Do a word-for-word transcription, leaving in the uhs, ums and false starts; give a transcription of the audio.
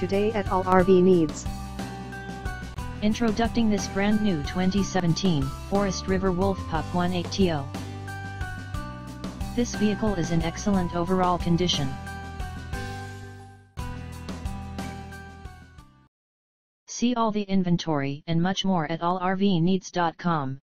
today at all R V needs. Introducing this brand new twenty seventeen Forest River Wolf Pup eighteen T O. This vehicle is in excellent overall condition. See all the inventory and much more at all R V needs dot com.